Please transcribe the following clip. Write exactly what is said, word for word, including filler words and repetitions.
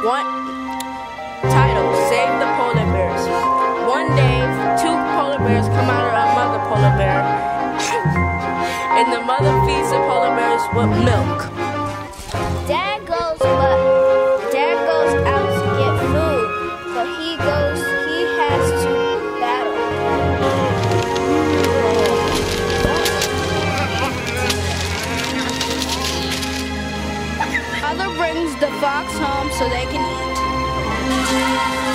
One title: Save the polar bears. One day, two polar bears come out of a mother polar bear, and the mother feeds the polar bears with milk. Dad goes, but Dad goes out to get food, but he goes, he has to battle. Mother brings the fox home so they can eat.